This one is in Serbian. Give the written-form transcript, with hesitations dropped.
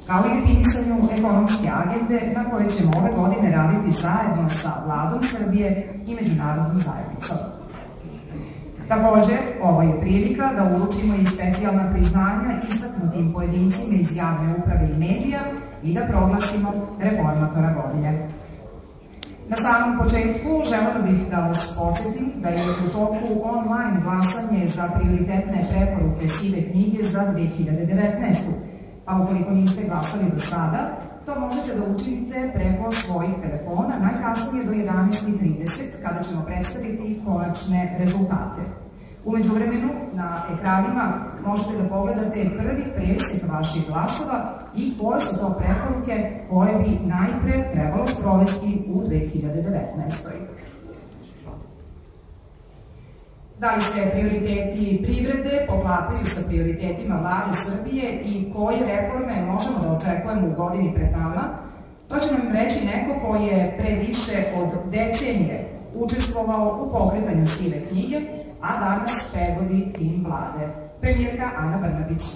kao i definisanju ekonomske agende na kojoj ćemo ove godine raditi zajedno sa Vladom Srbije i međunarodnom zajednicom. Takođe, ovo je prilika da uručimo i specijalna priznanja istaknutim pojedincima iz javne uprave i medija i da proglasimo reformatora godine. Na samom početku želela bih da vas podsjetim da je u toku online glasanje za prioritetne preporuke Sive knjige za 2019. Pa ukoliko niste glasali do sada, to možete da učinite preko svojih telefona najkasnije do 11:30 kada ćemo predstaviti konačne rezultate. U međuvremenu na ekranima možete da pogledate prvi presek vaših glasova i koje su to preporuke koje bi najpre trebalo sprovesti u 2019. Da li se prioriteti privrede poklapaju sa prioritetima Vlade Srbije i koje reforme možemo da očekujemo u godini pred nama, to će nam reći neko ko je pre više od decenije učestvovao u pokretanju Sive knjige, a danas predvodi tim Vlade, premijerka Ana Brnabić.